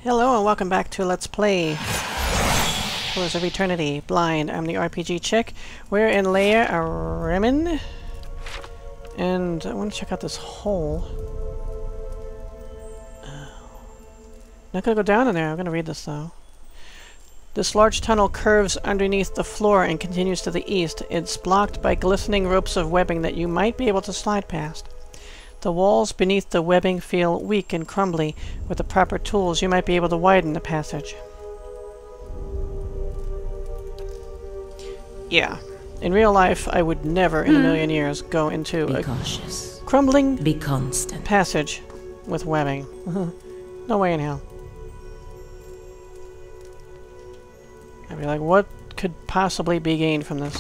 Hello and welcome back to Let's Play Pillars of Eternity Blind. I'm the RPG chick. We're in layer Rhemen. And I want to check out this hole. Not gonna go down in there. I'm gonna read this though. This large tunnel curves underneath the floor and continues to the east. It's blocked by glistening ropes of webbing that you might be able to slide past. The walls beneath the webbing feel weak and crumbly. With the proper tools, you might be able to widen the passage. Yeah. In real life, I would never in a million years go into Be a cautious. crumbling Be constant. passage with webbing. No way in hell. I'd be like, what could possibly be gained from this?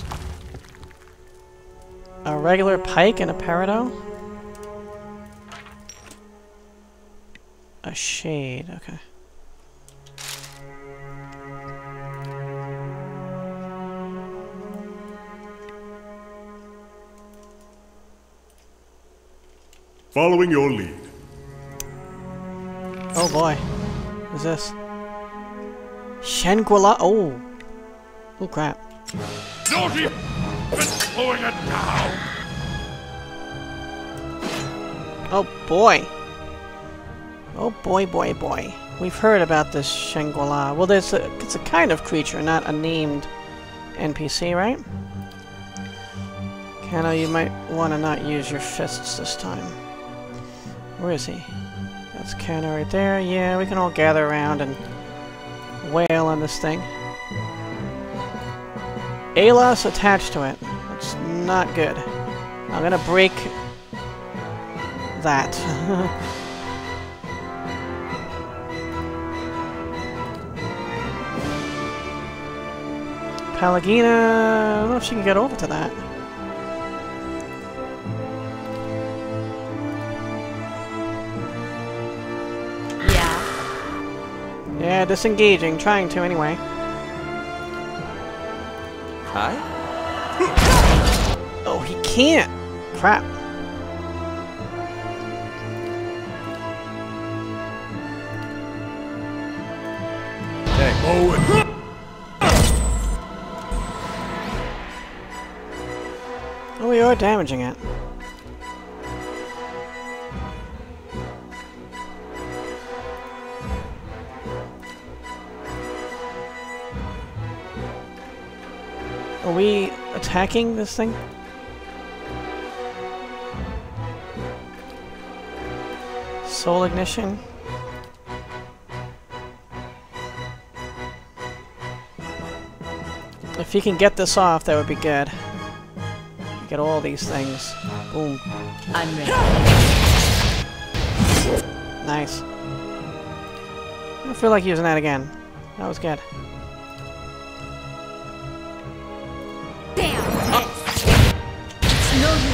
A regular pike and a peridot? A shade, okay. Following your lead. Oh boy. What's this? Shangri-La. Oh. Oh crap. Naughty! Been slowing it down! Oh boy. Oh boy, boy, boy. We've heard about this Shangri-La. Well, it's a kind of creature, not a named NPC, right? Kano, you might want to not use your fists this time. Where is he? That's Kano right there. Yeah, we can all gather around and wail on this thing. Alos attached to it. That's not good. I'm gonna break that. Palagina, I don't know if she can get over to that. Yeah. Yeah, disengaging, trying to anyway. Hi? Oh, he can't! Crap. Hey, Owen! Oh, we are damaging it. Are we attacking this thing? Soul ignition? If he can get this off, that would be good. Get all these things. Boom. I'm ready. Nice. I don't feel like using that again. That was good. Damn! No.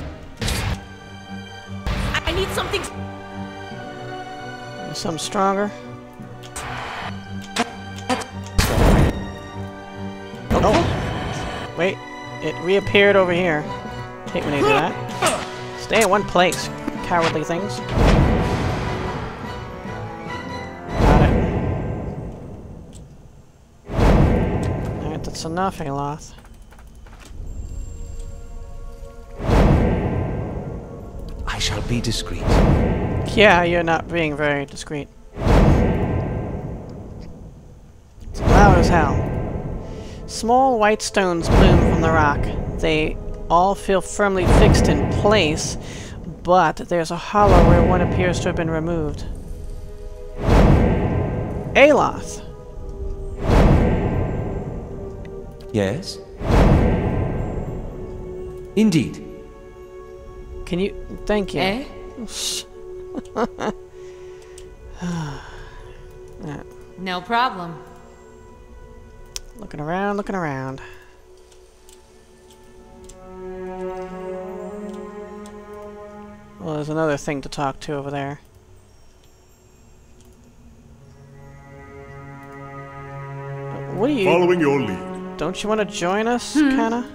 I need something. Something stronger. Oh! Wait. It reappeared over here. Hate when they do that. Stay in one place, cowardly things. Got it. Alright, that's enough, Aloth. I shall be discreet. Yeah, you're not being very discreet. It's loud as hell. Small white stones bloom from the rock. They all feel firmly fixed in place, but there's a hollow where one appears to have been removed. Aloth! Yes? Indeed. Can you... Thank you. Eh? No problem. Looking around, looking around. Well, there's another thing to talk to over there. What are you... Following your lead. Don't you want to join us, Kana?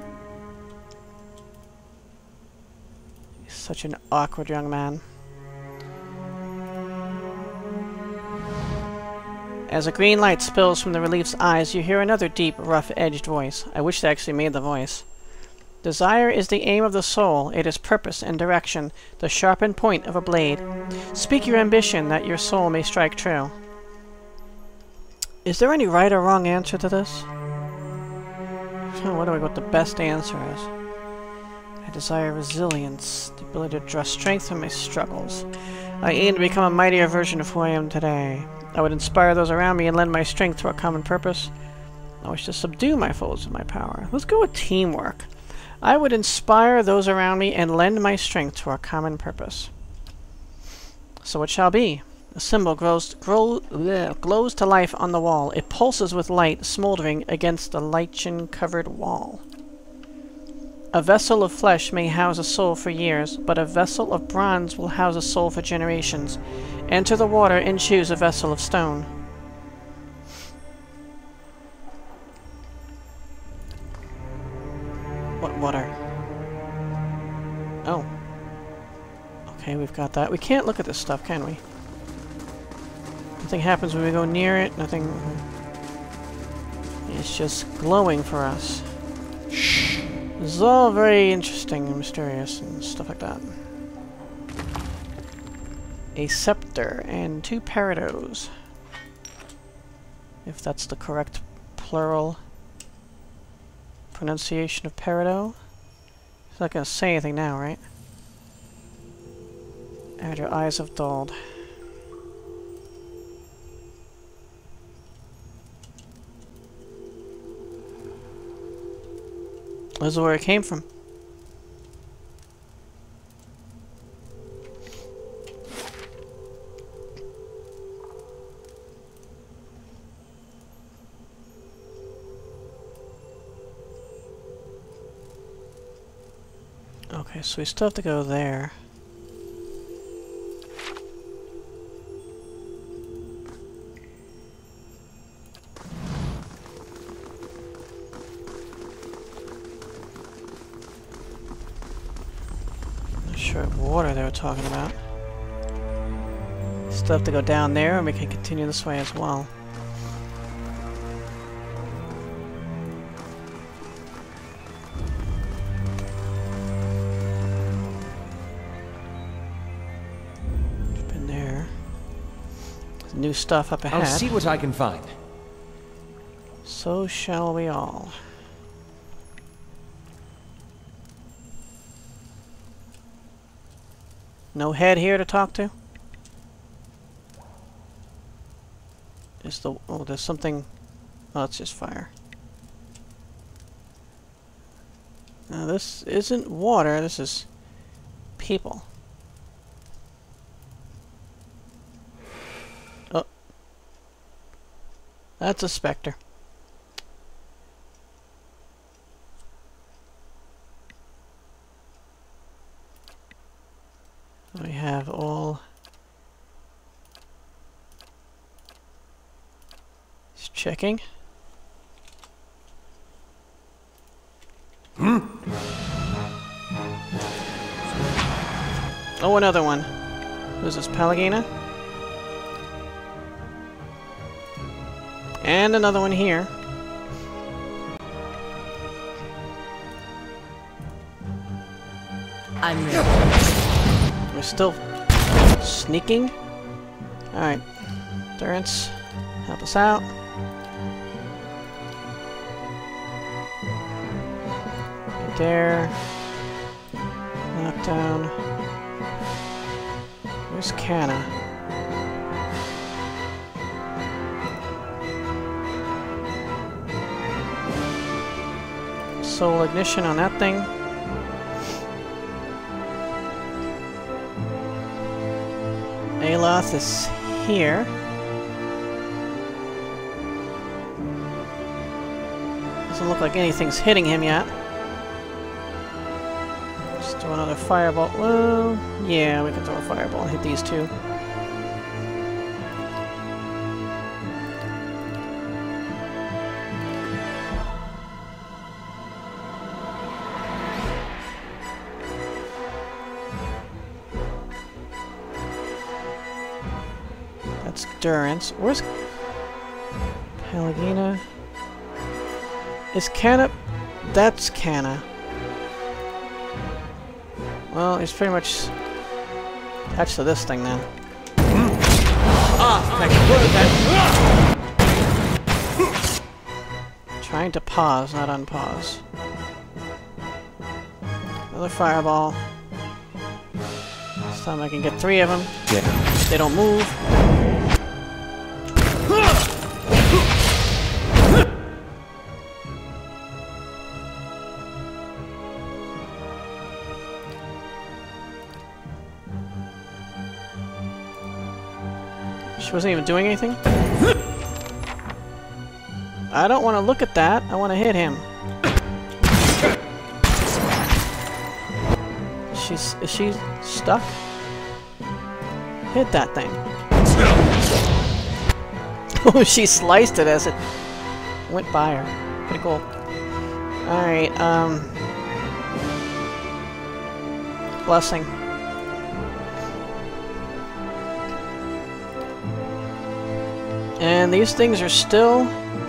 He's such an awkward young man. As a green light spills from the relief's eyes, you hear another deep, rough-edged voice. I wish they actually made the voice. Desire is the aim of the soul. It is purpose and direction, the sharpened point of a blade. Speak your ambition, that your soul may strike true. Is there any right or wrong answer to this? What do I what the best answer is? I desire resilience, the ability to draw strength from my struggles. I aim to become a mightier version of who I am today. I would inspire those around me and lend my strength to a common purpose. I wish to subdue my foes with my power. Let's go with teamwork. I would inspire those around me and lend my strength to our common purpose. So it shall be. The symbol glows to life on the wall. It pulses with light, smoldering against the lichen-covered wall. A vessel of flesh may house a soul for years, but a vessel of bronze will house a soul for generations. Enter the water and choose a vessel of stone. What water? Oh. Okay, we've got that. We can't look at this stuff, can we? Nothing happens when we go near it. Nothing... It's just glowing for us. Shh. This is all very interesting and mysterious and stuff like that. A scepter and 2 peridot. If that's the correct plural pronunciation of peridot. It's not going to say anything now, right? And your eyes have dulled. This is where it came from. Okay, so we still have to go there. Not sure what water they were talking about. Still have to go down there, and we can continue this way as well. New stuff up ahead. I'll see what I can find. So shall we all. No head here to talk to? Is the... Oh, there's something... Oh, it's just fire. Now, this isn't water, this is people. Oh. That's a specter. We have all... Just checking. Oh, another one. Who's this, Palagina? And another one here. I'm ready. We're still sneaking. Alright. Durance, help us out. Right there. Knockdown. Where's Canna? Soul ignition on that thing. Aloth is here. Doesn't look like anything's hitting him yet. Let's throw another fireball. Well, yeah, we can throw a fireball and hit these two. Durance. Where's... Halagina. Is Canna... That's Canna. Well, he's pretty much attached to this thing then. Trying to pause, not unpause. Another fireball. This time I can get 3 of them. Yeah. They don't move. She wasn't even doing anything? I don't want to look at that. I want to hit him. Is she stuck? Hit that thing. Oh, she sliced it as it went by her. Pretty cool. Alright, Blessing. And these things are still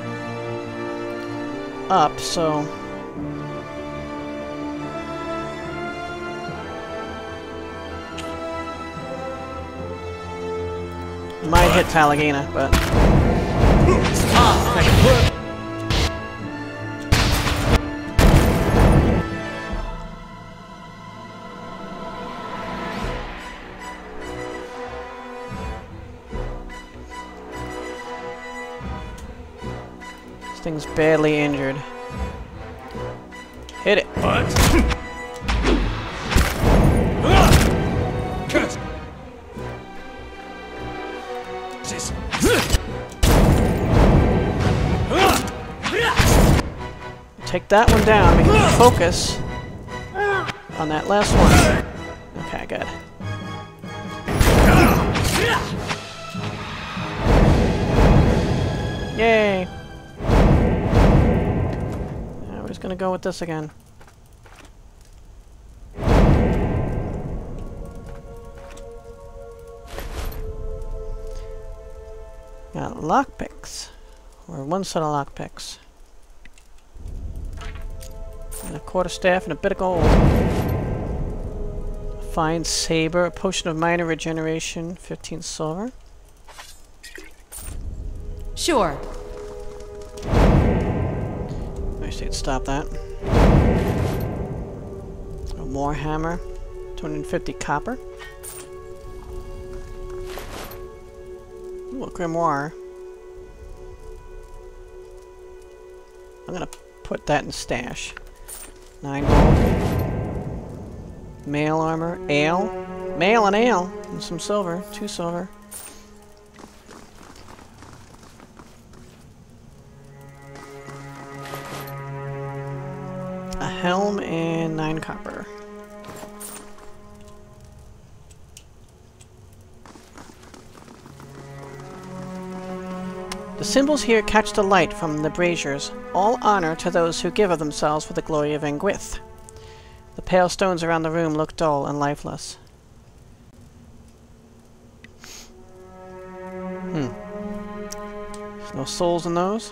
up, so... might hit Talagina, but... this thing's badly injured. Hit it. What? Take that one down. We can focus on that last one. Okay, good. Yay! Now we're just gonna go with this again. Got lockpicks. Or one set of lockpicks. And a quarterstaff and a bit of gold. A fine saber, a potion of minor regeneration, 15 silver. Sure. I should stop that. A more hammer, 250 copper. Ooh, a grimoire. I'm gonna put that in stash. 9 gold. Mail armor. Ale. Mail and ale. And some silver. 2 silver. A helm and 9 copper. The symbols here catch the light from the braziers. All honor to those who give of themselves for the glory of Engwith. The pale stones around the room look dull and lifeless. There's no souls in those.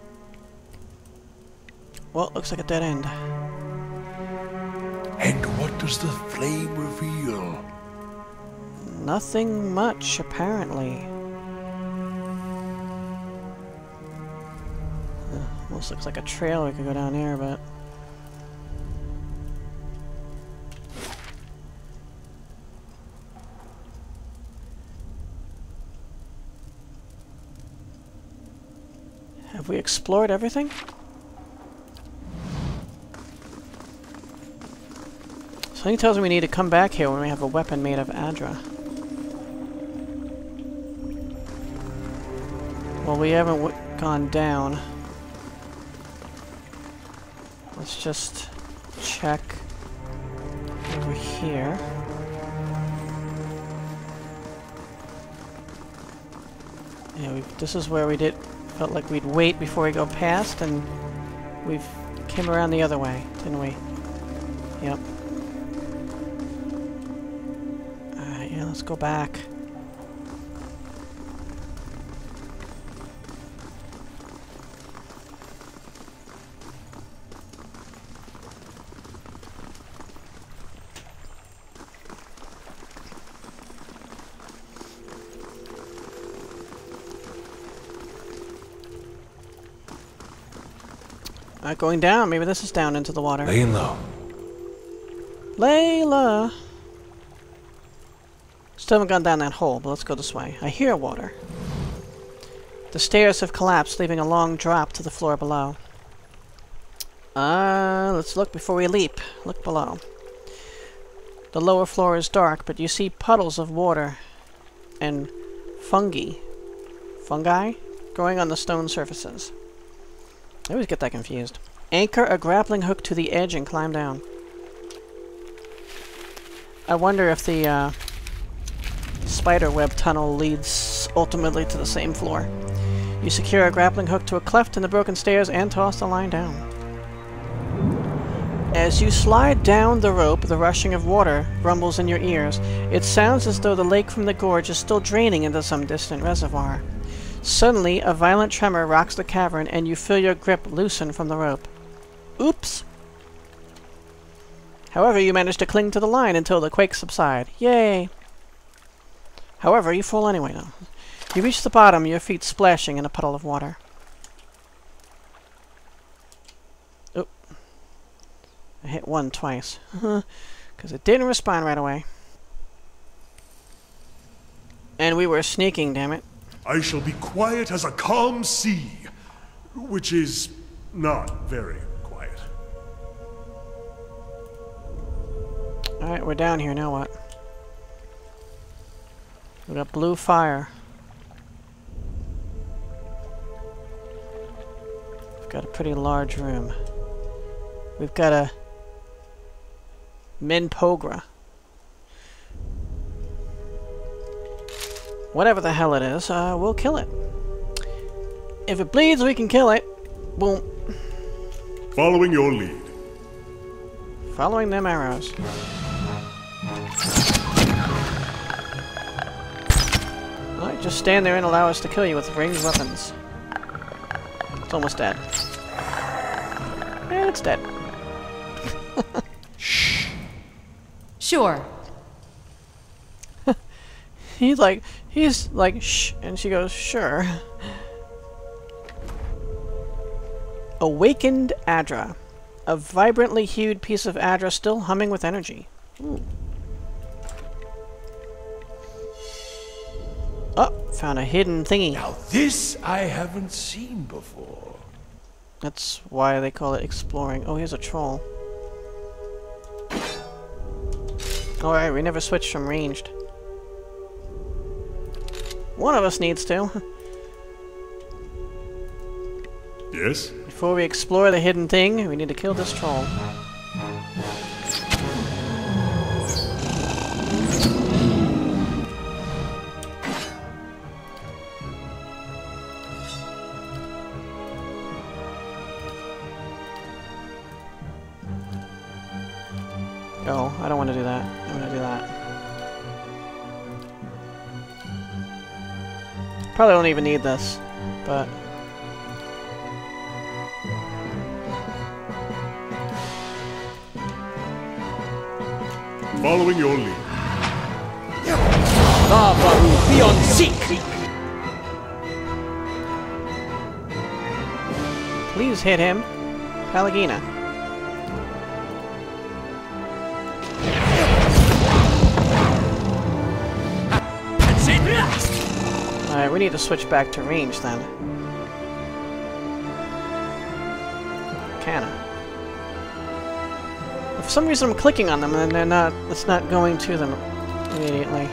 Well, looks like a dead end. And what does the flame reveal? Nothing much, apparently. Almost looks like a trail we could go down there, but... have we explored everything? Something tells me we need to come back here when we have a weapon made of Adra. Well, we haven't gone down. Let's just check over here. Yeah, this is where we felt like we'd wait before we go past, and we've came around the other way, didn't we? Yep. Alright, yeah, let's go back. Going down. Maybe this is down into the water. Laying low. Layla! Still haven't gone down that hole, but let's go this way. I hear water. The stairs have collapsed, leaving a long drop to the floor below. Let's look before we leap. Look below. The lower floor is dark, but you see puddles of water and fungi growing on the stone surfaces. I always get that confused. Anchor a grappling hook to the edge and climb down. I wonder if the spiderweb tunnel leads ultimately to the same floor. You secure a grappling hook to a cleft in the broken stairs and toss the line down. As you slide down the rope, the rushing of water rumbles in your ears. It sounds as though the lake from the gorge is still draining into some distant reservoir. Suddenly, a violent tremor rocks the cavern, and you feel your grip loosen from the rope. Oops! However, you manage to cling to the line until the quakes subside. Yay! However, you fall anyway now. You reach the bottom, your feet splashing in a puddle of water. Oop. I hit one twice. Because it didn't respond right away. And we were sneaking, damn it. I shall be quiet as a calm sea, which is not very quiet. Alright, we're down here, now what? We got blue fire. We've got a pretty large room. We've got a Minpogra. Whatever the hell it is, we'll kill it. If it bleeds, we can kill it. Boom. Following your lead. Following them arrows. Alright, just stand there and allow us to kill you with ranged weapons. It's almost dead. And it's dead. Shh. Sure. He's like, shh, and she goes, sure. Awakened Adra. A vibrantly hued piece of Adra still humming with energy. Ooh. Oh, found a hidden thingy. Now this I haven't seen before. That's why they call it exploring. Oh, here's a troll. Alright, we never switched from ranged. One of us needs to. Yes? Before we explore the hidden thing, we need to kill this troll. Oh, I don't want to do that. I'm going to do that. Probably don't even need this, but... Following your lead. Lava beyond seek. Please hit him. Palagina. Alright, we need to switch back to range then. Canna. For some reason I'm clicking on them and they're not, it's not going to them immediately.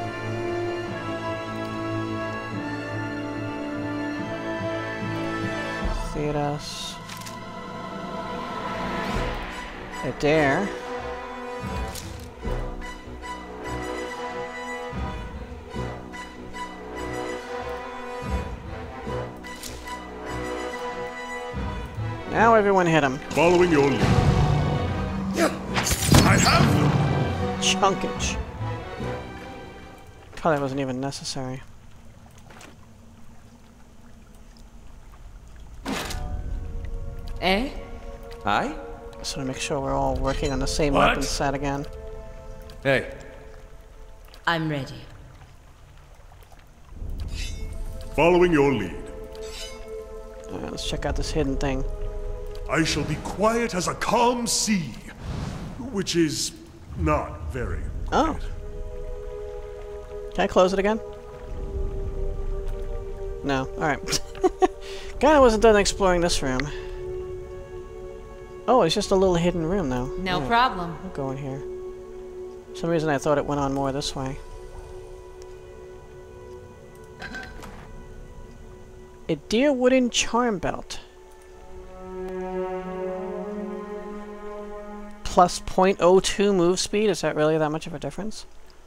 Theodos. Adair. Now everyone hit him. Following your lead. I have them! Chunkage. Probably wasn't even necessary. Eh? Aye? Just want to make sure we're all working on the same What? weapon set again. Hey. I'm ready. Following your lead. Alright, let's check out this hidden thing. I shall be quiet as a calm sea, which is not very quiet. Oh. Can I close it again? No. Alright. Kinda wasn't done exploring this room. Oh, it's just a little hidden room, though. No Alright, problem. I'll go in here. For some reason I thought it went on more this way. A deer wooden charm belt. Plus 0.02 move speed? Is that really that much of a difference?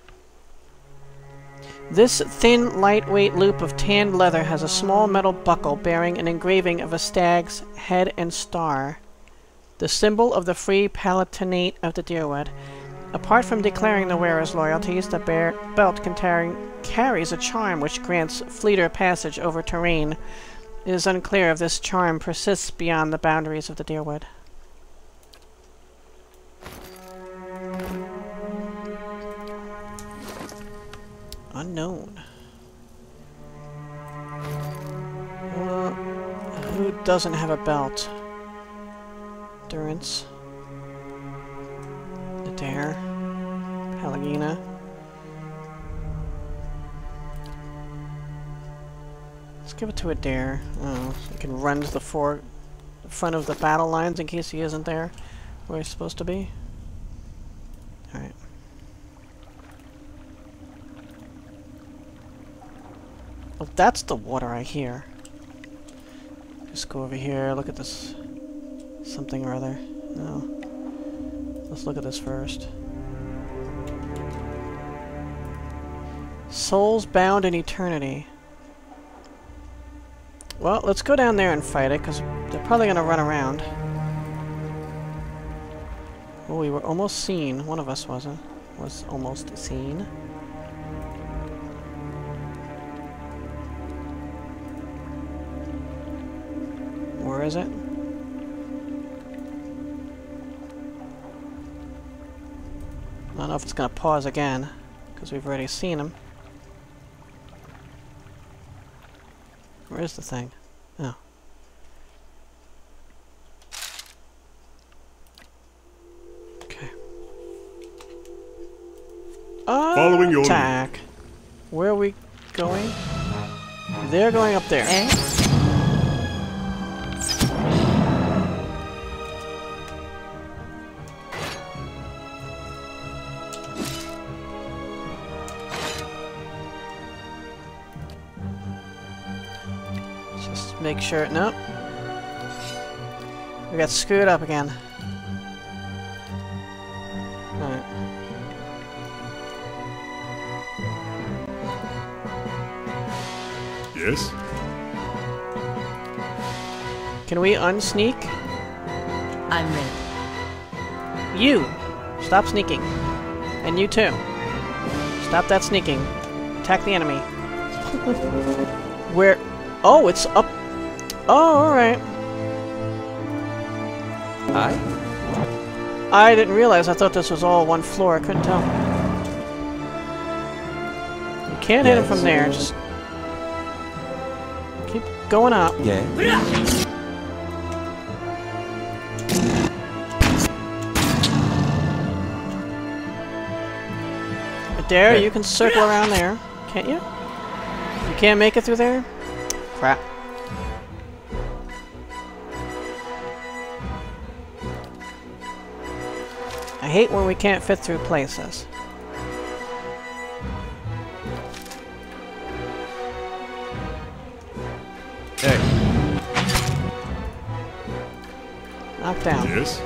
This thin, lightweight loop of tanned leather has a small metal buckle bearing an engraving of a stag's head and star, the symbol of the free palatinate of the Deerwood. Apart from declaring the wearer's loyalties, the belt carries a charm which grants fleeter passage over terrain. It is unclear if this charm persists beyond the boundaries of the Deerwood. Unknown. Who doesn't have a belt? Durance. Adair. Pelagina. Let's give it to Adair. Oh, so he can run to the front of the battle lines in case he isn't there where he's supposed to be. Alright. Oh, that's the water I hear. Just go over here, look at this. Something or other. No. Let's look at this first. Souls bound in eternity. Well, let's go down there and fight it, because they're probably going to run around. Oh, we were almost seen. One of us wasn't. Was almost seen. Where is it? I don't know if it's going to pause again, because we've already seen him. Where is the thing? Oh. Okay. Following your attack. Where are we going? They're going up there. Eh? Just make sure. Nope. We got screwed up again. Alright. Yes? Can we unsneak? I'm ready. You! Stop sneaking. And you too. Stop that sneaking. Attack the enemy. Where? Oh, it's up. Oh, alright. I didn't realize. I thought this was all one floor. I couldn't tell. You can't hit him from there. Just keep going up. Yeah. There, you can circle around there. Can't you? You can't make it through there? Crap. I hate when we can't fit through places. Hey. Knock down. Yes?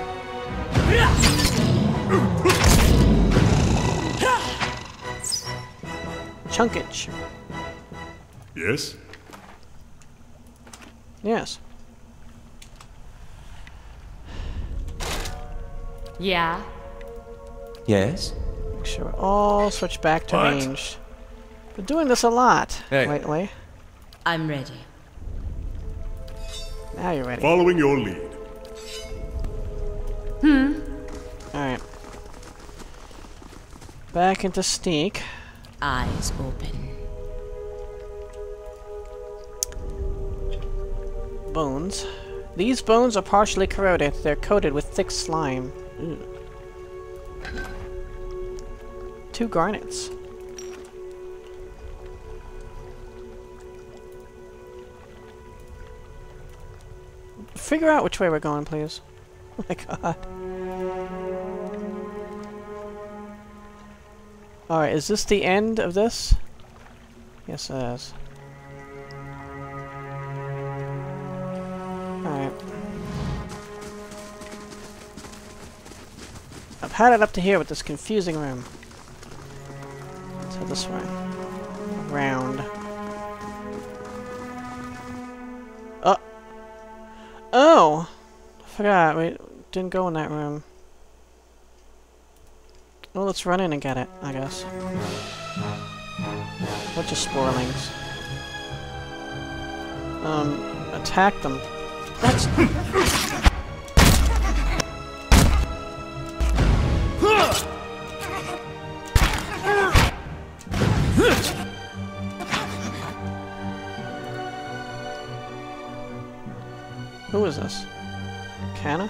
Chunkage. Yes? Yes. Yeah? Yes? Make sure we all switch back to What? ranged. Been doing this a lot Hey. lately. I'm ready. Now you're ready. Following your lead. Alright. Back into sneak. Eyes open. Bones. These bones are partially corroded. They're coated with thick slime. Ew. 2 garnets. Figure out which way we're going, please. Oh my god. Alright, is this the end of this? Yes, it is. Alright. I've had it up to here with this confusing room. Let's head this way. Round. Oh! I forgot. We didn't go in that room. Well, let's run in and get it, I guess. Bunch of sporelings. Attack them. That's... Who is this? Canna?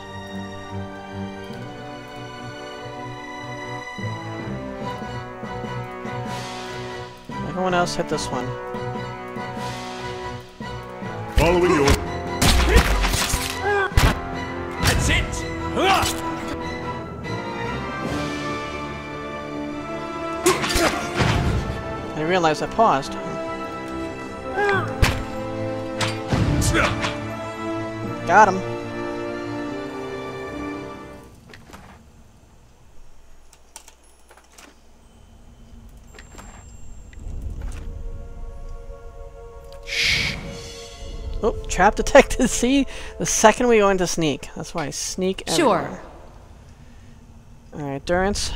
Everyone else hit this one. Following your... That's it! I didn't realize I paused. Got him. Shh. Oh, trap detected. See? The second we go into sneak. That's why I sneak everywhere. Sure. Alright, Durance.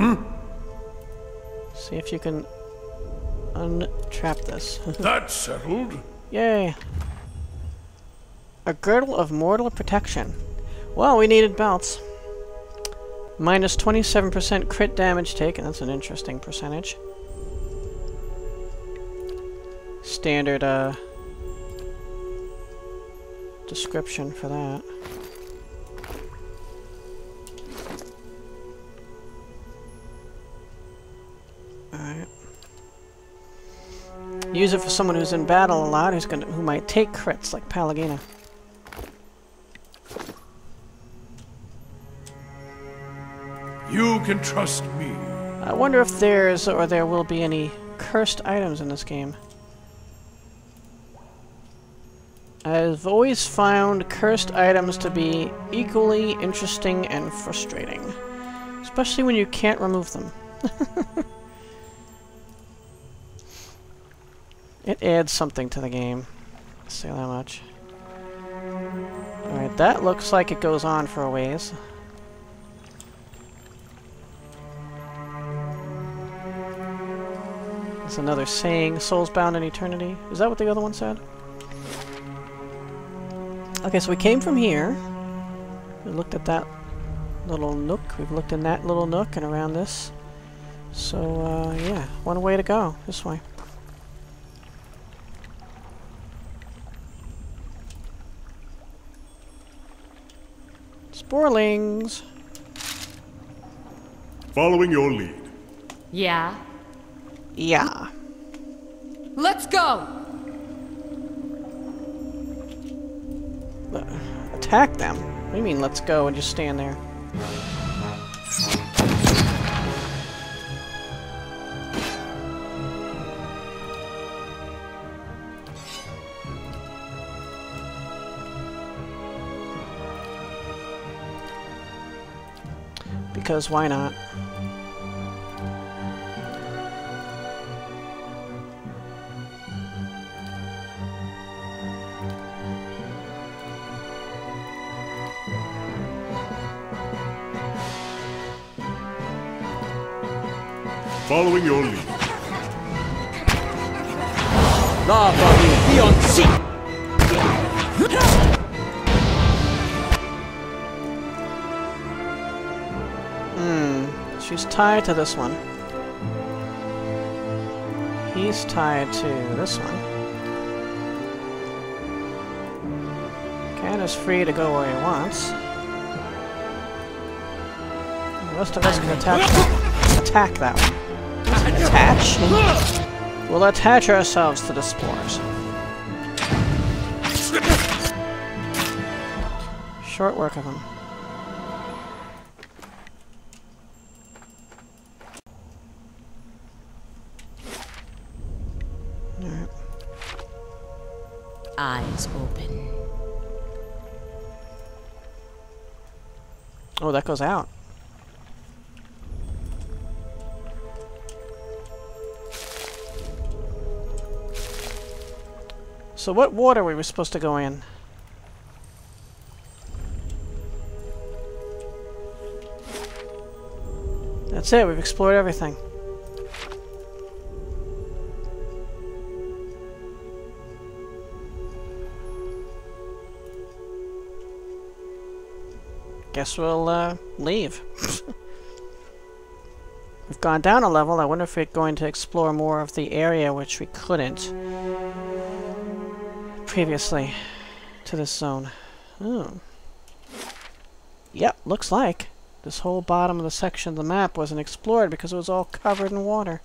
See if you can untrap this. That's settled. Yay. A girdle of mortal protection. Well, we needed belts. Minus 27% crit damage taken. That's an interesting percentage. Standard, description for that. Alright. Use it for someone who's in battle a lot, who might take crits, like Pallegina. You can trust me. I wonder if there's or there will be any cursed items in this game. I've always found cursed items to be equally interesting and frustrating. Especially when you can't remove them. It adds something to the game. I'll say that much. Alright, that looks like it goes on for a ways. There's another saying, souls bound in eternity. Is that what the other one said? Okay, so we came from here. We looked at that little nook. We've looked in that little nook and around this. So, yeah, one way to go. This way. Sporelings! Following your lead. Yeah? Yeah. Let's go! Attack them? What do you mean, let's go and just stand there? Because why not? Following your lead. Lava will be on seek! She's tied to this one. He's tied to this one. Ken is free to go where he wants. The rest of us can attack that one. Attach? We'll attach ourselves to the spores. Short work of them. Alright. Eyes open. Oh, that goes out. So what water were we supposed to go in? That's it, we've explored everything. Guess we'll leave. We've gone down a level. I wonder if we're going to explore more of the area which we couldn't previously to this zone. Oh. Yep, looks like this whole bottom of the section of the map wasn't explored because it was all covered in water.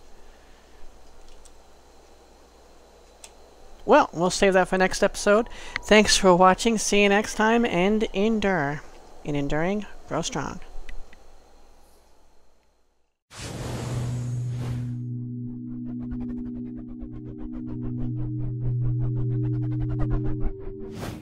Well, we'll save that for next episode. Thanks for watching. See you next time, and endure. In enduring, grow strong.